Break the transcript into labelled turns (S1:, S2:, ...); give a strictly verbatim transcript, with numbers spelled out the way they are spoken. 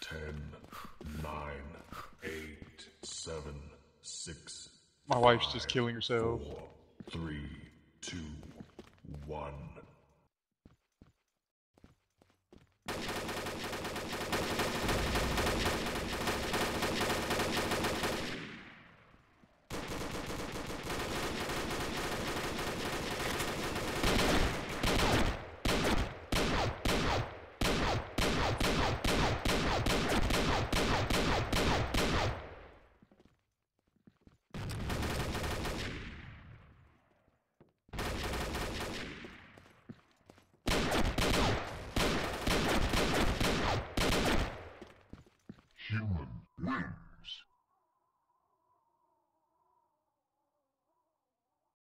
S1: ten, nine, eight, seven, six.
S2: My wife's just killing herself.
S1: Four, three,